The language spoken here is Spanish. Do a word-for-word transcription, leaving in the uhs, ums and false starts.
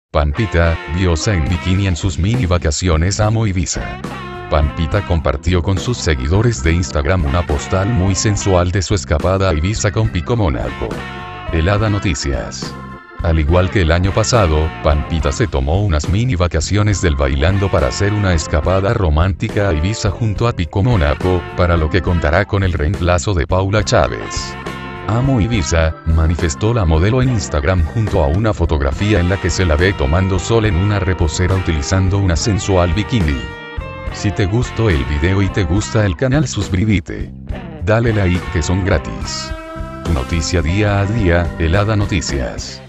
Pampita, diosa en bikini en sus mini vacaciones Amo Ibiza. Pampita compartió con sus seguidores de Instagram una postal muy sensual de su escapada a Ibiza con Pico Mónaco. Helada Noticias. Al igual que el año pasado, Pampita se tomó unas mini vacaciones del bailando para hacer una escapada romántica a Ibiza junto a Pico Mónaco, para lo que contará con el reemplazo de Paula Chávez. Amo Ibiza, manifestó la modelo en Instagram junto a una fotografía en la que se la ve tomando sol en una reposera utilizando una sensual bikini. Si te gustó el video y te gusta el canal, suscríbete. Dale like que son gratis. Tu noticia día a día, Helada Noticias.